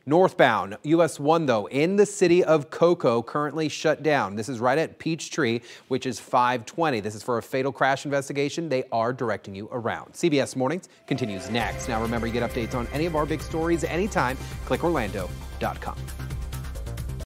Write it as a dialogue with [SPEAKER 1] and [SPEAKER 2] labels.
[SPEAKER 1] Northbound US-1, though, in the city of Cocoa, currently shut down. This is right at Peachtree, which is 520. This is for a fatal crash investigation. They are directing you around. CBS Mornings continues next. Now, remember, you get updates on any of our big stories anytime. Click Orlando.com.